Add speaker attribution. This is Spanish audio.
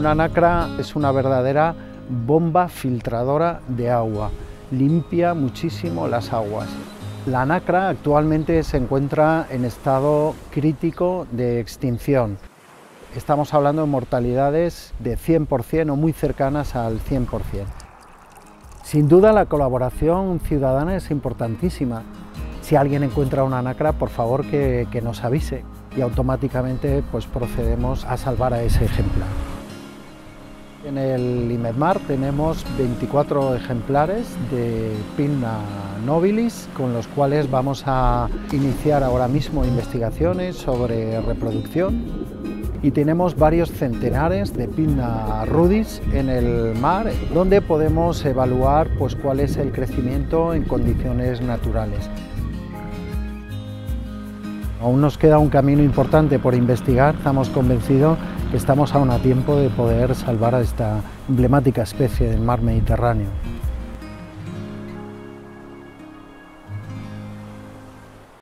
Speaker 1: Una nacra es una verdadera bomba filtradora de agua, limpia muchísimo las aguas. La nacra actualmente se encuentra en estado crítico de extinción. Estamos hablando de mortalidades de 100% o muy cercanas al 100%. Sin duda la colaboración ciudadana es importantísima. Si alguien encuentra una nacra, por favor que nos avise y automáticamente pues, procedemos a salvar a ese ejemplar. En el IMEDMAR tenemos 24 ejemplares de Pinna nobilis con los cuales vamos a iniciar ahora mismo investigaciones sobre reproducción y tenemos varios centenares de Pinna rudis en el mar donde podemos evaluar pues, cuál es el crecimiento en condiciones naturales. Aún nos queda un camino importante por investigar, estamos convencidos que estamos aún a tiempo de poder salvar a esta emblemática especie del mar Mediterráneo.